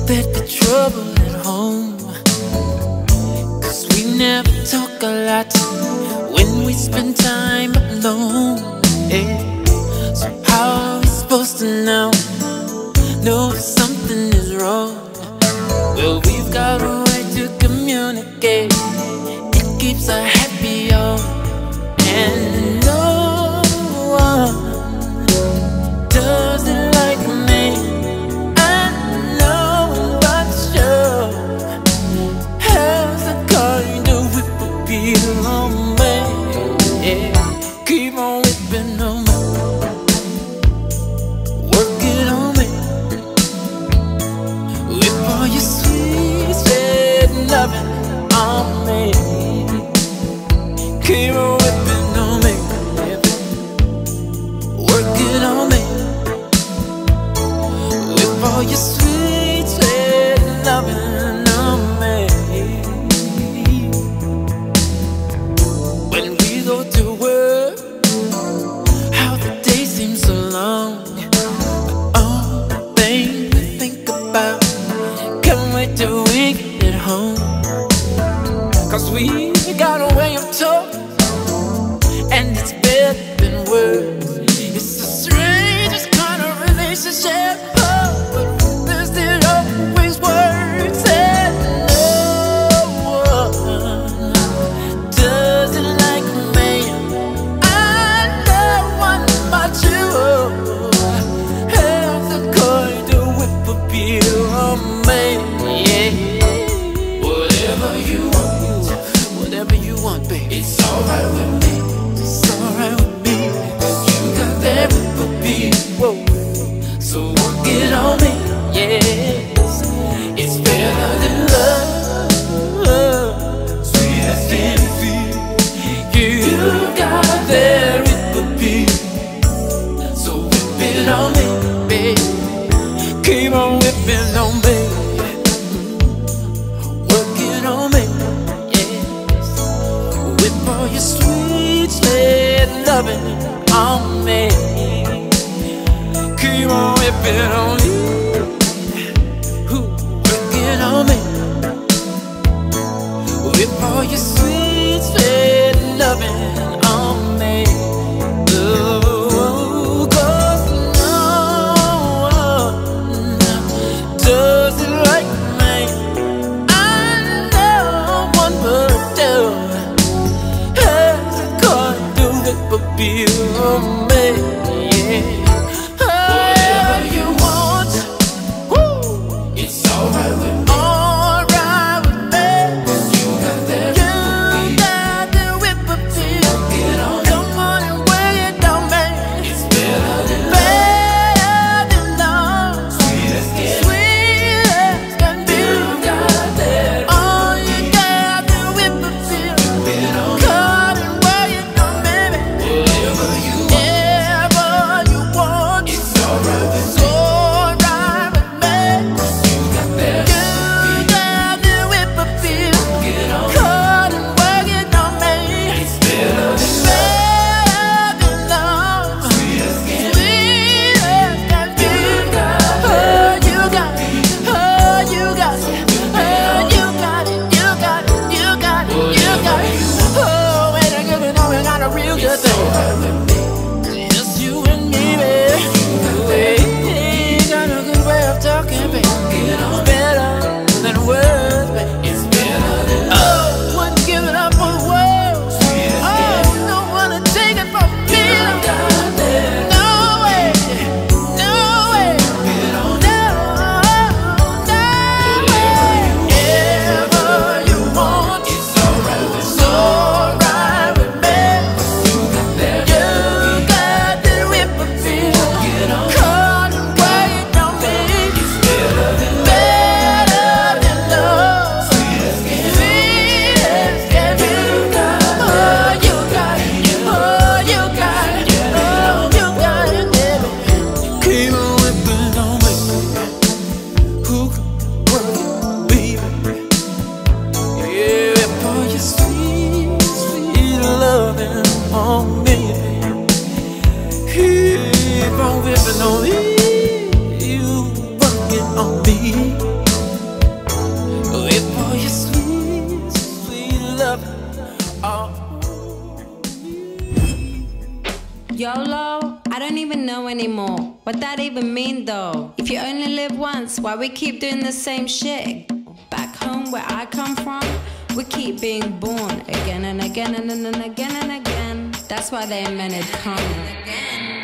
that the trouble at home, 'cause we never talk a lot when we spend time alone, yeah. So how are we supposed to know if something is wrong? Well, we've got a way to communicate. It keeps us happy, y'all. And no one does it like me. I know but sure has a kind of whip appeal on me, yeah. Keep on whipping on me, work it on me. Whip all your sweet, sweet loving on me. Keep on whipping on me, work it on me. Whip all your sweet, sweet loving on me. When we go to work, how the day seems so long. The only thing we think about, can't wait till we get home. 'Cause we got a way of talking, and it's better than words. It's the strangest kind of relationship, oh, but there's still always words. And no one does it like me. I know one but you has a kind of whip appeal on me, yeah. Whatever you want, baby, it's alright with me. It's alright with me. You got that whip appeal, whoa. So work it on me, yes. It's better than love, sweet as can feel. You got that whip appeal, so whip it on me, baby. Keep on whipping on me, work it on me. Whip all your sweet, sweet loving on me. Keep on whipping on me, work it on me. Whip all your sweet, sweet loving on me. Oh, 'cause no one does it like me. I know one but two has a kind of whip appeal on me, yeah. Whatever you want, woo, it's alright with me. Alright with me. You got that whip appeal. Come on and wear it on me. It's better than love, sweet as can be. You got that. Oh, you got the whip appeal. Come and wear it on me. Whatever you want, it's alright with me. It's alright with me. You got that. You got the whip appeal. Come and wear it on me. It's better than love, sweet as can be. Oh, you got it. Oh, you got it. Oh, you got it. You got it. You got it. You got it. Oh, when I give it all, we got a real good thing. Just you and me, baby. Hey, got a good way of talking, baby. It's better than words, baby. It's better than love. Oh, wouldn't give it up for words. Oh, no one to take it from me. No way. No way. No way. Whatever you want, it's alright with me. It's alright with me. You got that. You got that whip appeal. Come and wear it on me. It's better than love, sweet as can be. Oh, you got it. Oh, you got it. Oh, you got it, baby. Keep on whipping on me. Who can work it, baby? Yeah, whip all your sweet, sweet loving on me. Keep on whipping on me. You work it on me. YOLO? I don't even know anymore. What that even mean though? If you only live once, why we keep doing the same shit? Back home where I come from, we keep being born again and again and again and again. That's why they invented karma.